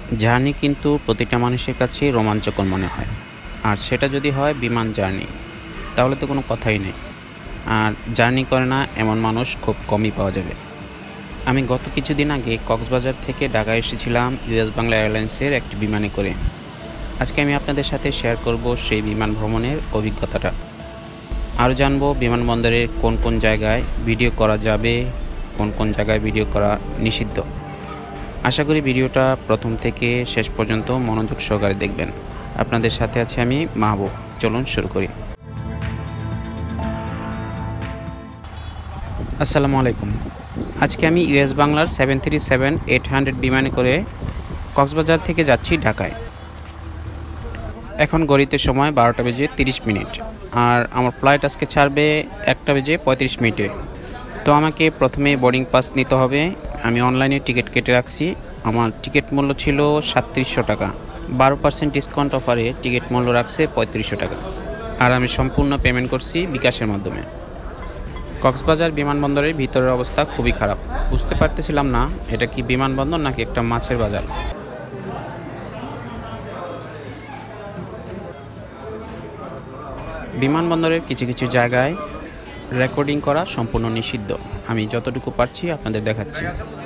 Journey কিন্তু প্রতিটা মানুষের কাছে রোমাঞ্চকর মনে হয়, আর সেটা যদি হয় বিমান জার্নি, তাহলে তো কোনো কথাই নেই। আর জার্নি করে না এমন মানুষ খুব কমই পাওয়া যাবে। আমি গত কিছুদিন আগে কক্সবাজার থেকে ঢাকা এসেছিলাম US-Bangla এয়ারলাইন্সের একটি বিমানে করে। আজকে আমি আপনাদের সাথে শেয়ার করব সেই বিমান ভ্রমণের অভিজ্ঞতাটা। আরও জানবো বিমানবন্দরের কোন কোন জায়গায় ভিডিও করা যাবে, কোন কোন জায়গায় ভিডিও করা নিষিদ্ধ। আশা করি ভিডিওটা প্রথম থেকে শেষ পর্যন্ত মনোযোগ সহকারে দেখবেন। আপনাদের সাথে আছি আমি মাহবুব। চলুন শুরু করি। আসসালামু আলাইকুম। আজকে আমি US-Banglaর 737-800 বিমানে করে কক্সবাজার থেকে যাচ্ছি ঢাকায়। এখন ঘড়িতে সময় 12:30 আর আমার ফ্লাইট আজকে ছাড়বে 1:35। তো আমাকে প্রথমে বোর্ডিং পাস নিতে হবে। আমি অনলাইনে টিকিট কেটে রাখছি। আমার টিকিট মূল্য ছিল 3700 টাকা। 12% ডিসকাউন্ট অফারে টিকিট মূল্য রাখছে 3500 টাকা। আর আমি সম্পূর্ণ পেমেন্ট করছি বিকাশের মাধ্যমে। কক্সবাজার বিমানবন্দরের ভিতরের অবস্থা খুবই খারাপ। বুঝতে পারতেছিলাম না এটা কি বিমানবন্দর নাকি একটা মাছের বাজার। বিমানবন্দরের কিছু কিছু জায়গায় রেকর্ডিং করা সম্পূর্ণ নিষিদ্ধ। আমি যতটুকু পারছি আপনাদের দেখাচ্ছি।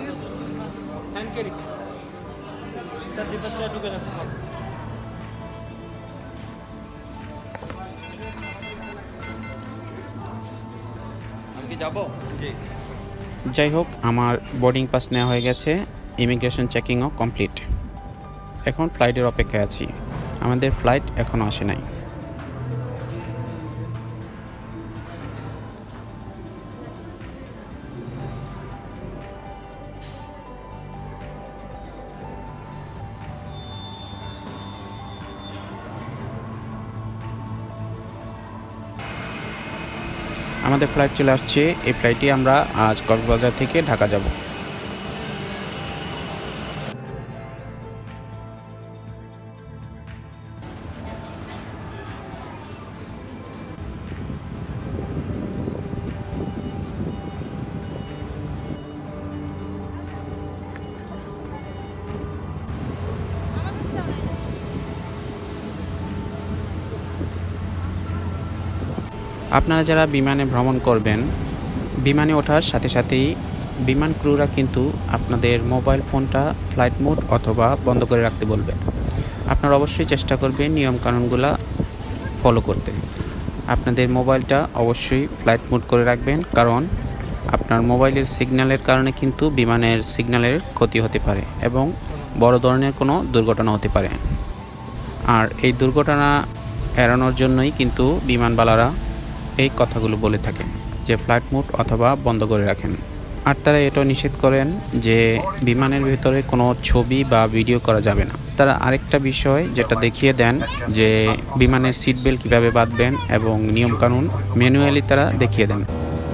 যাই হোক, আমার বোর্ডিং পাস নেওয়া হয়ে গেছে, ইমিগ্রেশন চেকিংও কমপ্লিট। এখন ফ্লাইটের অপেক্ষায় আছি। আমাদের ফ্লাইট এখনও আসে নাই। আমাদের ফ্লাইট চলে আসছে। এই ফ্লাইটে আমরা আজ কক্সবাজার থেকে ঢাকা যাব। আপনারা যারা বিমানে ভ্রমণ করবেন, বিমানে ওঠার সাথে সাথেই বিমান ক্রুরা কিন্তু আপনাদের মোবাইল ফোনটা ফ্লাইট মোড অথবা বন্ধ করে রাখতে বলবেন। আপনারা অবশ্যই চেষ্টা করবেন নিয়মকানুনগুলো ফলো করতে। আপনাদের মোবাইলটা অবশ্যই ফ্লাইট মোড করে রাখবেন, কারণ আপনার মোবাইলের সিগন্যালের কারণে কিন্তু বিমানের সিগন্যালের ক্ষতি হতে পারে এবং বড় ধরনের কোনো দুর্ঘটনা হতে পারে। আর এই দুর্ঘটনা এড়ানোর জন্যই কিন্তু বিমানবালারা এই কথাগুলো বলে থাকেন যে ফ্লাইট মোড অথবা বন্ধ করে রাখেন। আর তারা এটাও নিষেধ করেন যে বিমানের ভেতরে কোনো ছবি বা ভিডিও করা যাবে না। তারা আরেকটা বিষয় যেটা দেখিয়ে দেন যে বিমানের সিট বেল্ট কীভাবে বাঁধবেন এবং নিয়মকানুন ম্যানুয়ালি তারা দেখিয়ে দেন।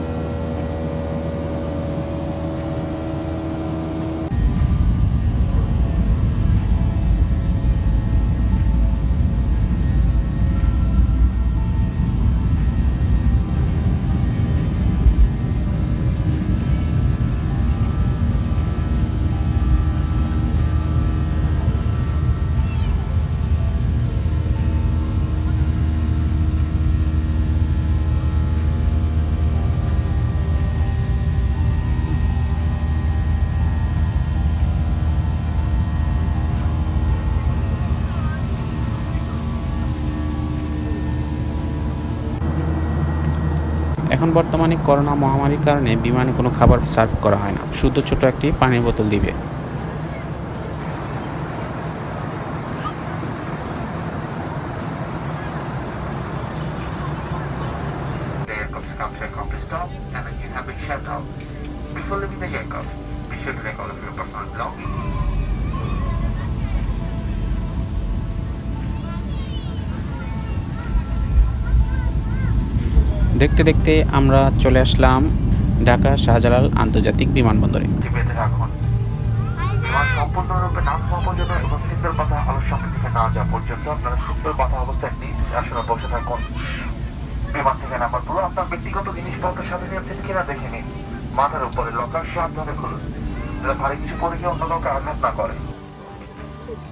এখন বর্তমানে করোনা মহামারীর কারণে বিমানে কোনো খাবার সার্ভ করা হয় না, শুধু ছোট একটি পানির বোতল দিবে। দেখতে দেখতে আমরা চলে আসলাম ঢাকা শাহজালাল আন্তর্জাতিক বিমানবন্দরে। সম্পূর্ণরূপে নাম পর্যন্ত এবং শীতল পাতা আলোর থেকে না যাওয়া পর্যন্ত আপনারা শীতল পাতা অবস্থায় নিজ আসলে বসে থাকুন। বিমান থেকে নামার পর আপনার ব্যক্তিগত জিনিসপত্র সাথে নিয়েছেন কিনা দেখে নিন। মাথার উপরে লকার সাবধানে খুলুন, যাতে ভারী কিছু পরে গিয়ে অন্য কাউকে আঘাত না করে।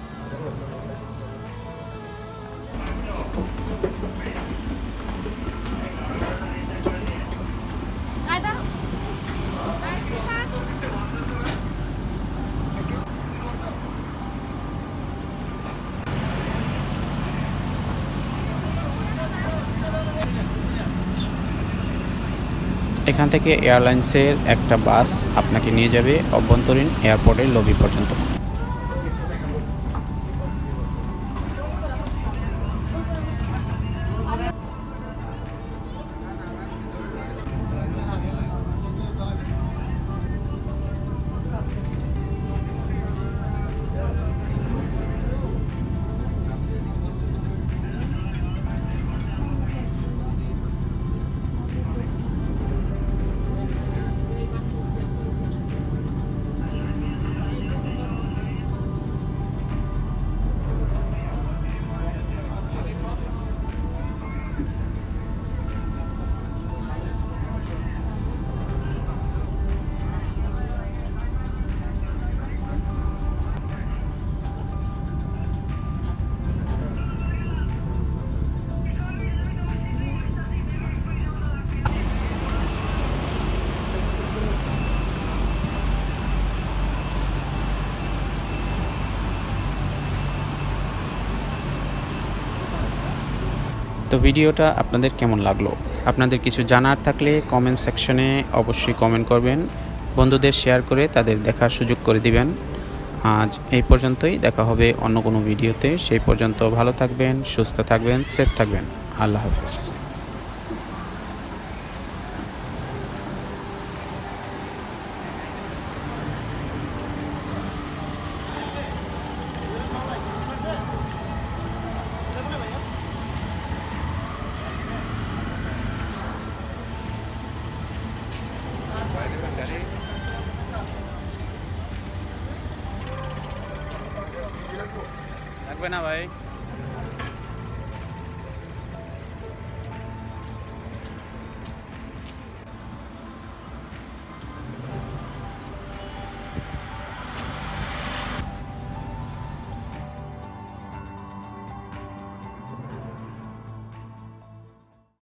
এখান থেকে এয়ারলাইন্সের একটা বাস আপনাকে নিয়ে যাবে অভ্যন্তরীণ এয়ারপোর্টের লবি পর্যন্ত। তো ভিডিওটা আপনাদের কেমন লাগলো? আপনাদের কিছু জানার থাকলে কমেন্ট সেকশনে অবশ্যই কমেন্ট করবেন, বন্ধুদের শেয়ার করে তাদের দেখার সুযোগ করে দিবেন। আজ এই পর্যন্তই, দেখা হবে অন্য কোনো ভিডিওতে। সেই পর্যন্ত ভালো থাকবেন, সুস্থ থাকবেন, সেফ থাকবেন। আল্লাহ হাফেজ। লাগবে না ভাই।